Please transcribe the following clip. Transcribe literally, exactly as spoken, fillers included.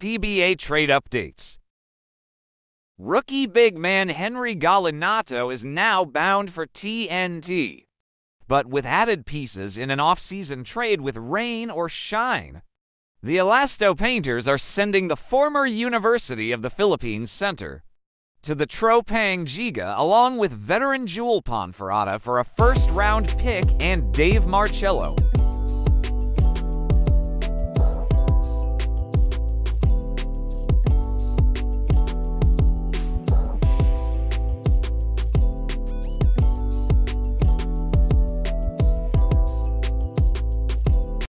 P B A trade updates. Rookie big man Henry Galinato is now bound for T N T, but with added pieces in an off-season trade with rain or shine. The Elasto Painters are sending the former University of the Philippines center to the Tropang Giga along with veteran Jewel Ponferada for a first-round pick and Dave Marcelo.